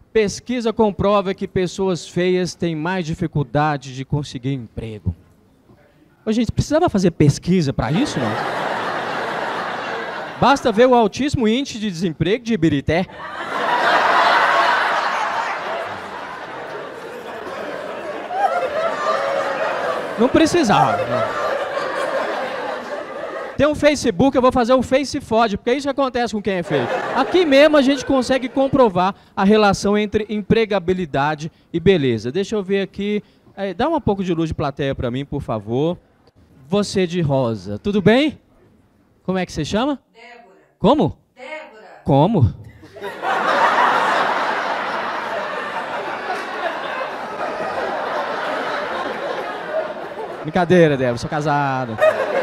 Pesquisa comprova que pessoas feias têm mais dificuldade de conseguir emprego. Ô, gente, precisava fazer pesquisa para isso, não? Basta ver o altíssimo índice de desemprego de Ibirité. Não precisava. Não. Tem um Facebook, eu vou fazer um Face Fode, porque isso acontece com quem é feio. Aqui mesmo a gente consegue comprovar a relação entre empregabilidade e beleza. Deixa eu ver aqui. Dá um pouco de luz de plateia para mim, por favor. Você de rosa, tudo bem? Como é que você chama? Débora. Como? Débora. Como? Brincadeira, Débora, sou casada.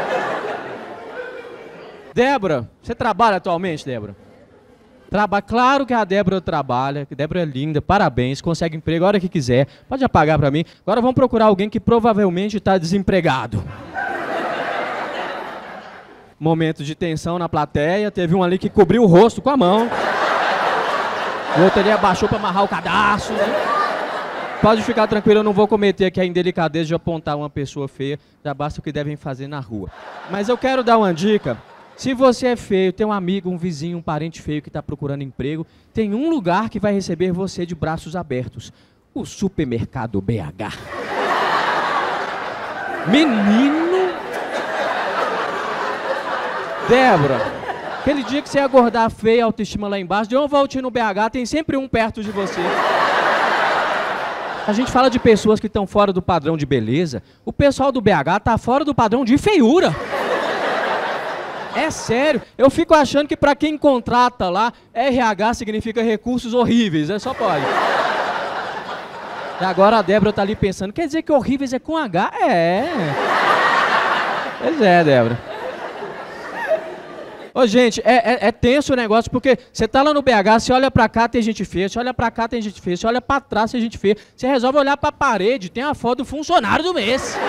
Débora, você trabalha atualmente, Débora? Claro que a Débora trabalha, que a Débora é linda, parabéns, consegue emprego a hora que quiser, pode apagar pra mim. Agora vamos procurar alguém que provavelmente está desempregado. Momento de tensão na plateia, teve um ali que cobriu o rosto com a mão. O outro ali abaixou pra amarrar o cadastro, né? Pode ficar tranquilo, eu não vou cometer aqui a indelicadeza de apontar uma pessoa feia, já basta o que devem fazer na rua. Mas eu quero dar uma dica. Se você é feio, tem um amigo, um vizinho, um parente feio que está procurando emprego, tem um lugar que vai receber você de braços abertos. O Supermercado BH. Menino! Débora, aquele dia que você ia acordar feia, autoestima lá embaixo, deu uma voltinha no BH, tem sempre um perto de você. A gente fala de pessoas que estão fora do padrão de beleza, o pessoal do BH está fora do padrão de feiura. É sério, eu fico achando que pra quem contrata lá, RH significa recursos horríveis, só pode. E agora a Débora tá ali pensando, quer dizer que horríveis é com H? É. Pois é, Débora. Ô, gente, é tenso o negócio, porque você tá lá no BH, você olha pra cá, tem gente feia, você olha pra cá, tem gente feia, você olha pra trás, tem gente feia, você resolve olhar pra parede, tem a foto do funcionário do mês.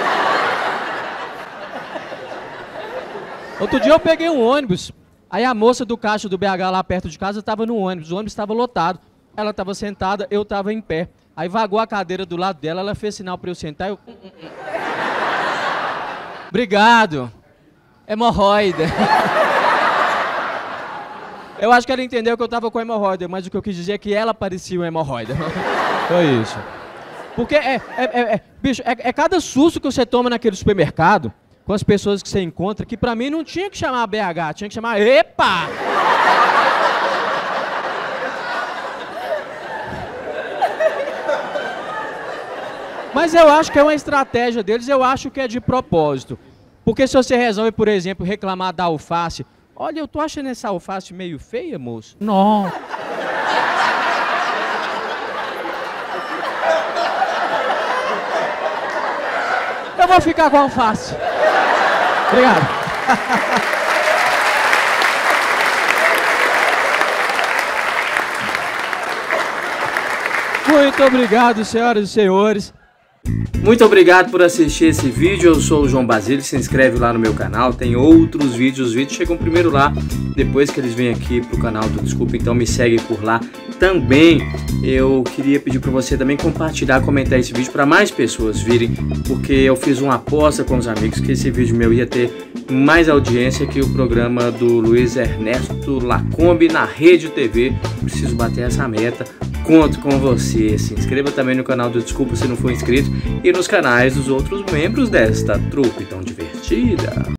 Outro dia eu peguei um ônibus, aí a moça do caixa do BH lá perto de casa estava no ônibus, o ônibus estava lotado, ela estava sentada, eu estava em pé. Aí vagou a cadeira do lado dela, ela fez sinal para eu sentar, eu... Obrigado, hemorroida. Eu acho que ela entendeu que eu estava com hemorroida, mas o que eu quis dizer é que ela parecia uma hemorroida. Foi isso. Porque bicho, cada susto que você toma naquele supermercado, com as pessoas que você encontra, que pra mim não tinha que chamar BH, tinha que chamar EPA! Mas eu acho que é uma estratégia deles, eu acho que é de propósito. Porque se você resolve, por exemplo, reclamar da alface, olha, eu tô achando essa alface meio feia, moço. Não. Eu vou ficar com a alface. Obrigado. Muito obrigado, senhoras e senhores. Muito obrigado por assistir esse vídeo. Eu sou o João Basílio, se inscreve lá no meu canal, tem outros vídeos, os vídeos chegam primeiro lá, depois que eles vêm aqui pro canal do Desculpa, então me segue por lá também. Eu queria pedir para você também compartilhar, comentar esse vídeo para mais pessoas virem, porque eu fiz uma aposta com os amigos que esse vídeo meu ia ter mais audiência que o programa do Luiz Ernesto Lacombe na Rede TV. Preciso bater essa meta. Conto com você. Se inscreva também no canal do Desculpa se não for inscrito e nos canais dos outros membros desta trupe tão divertida.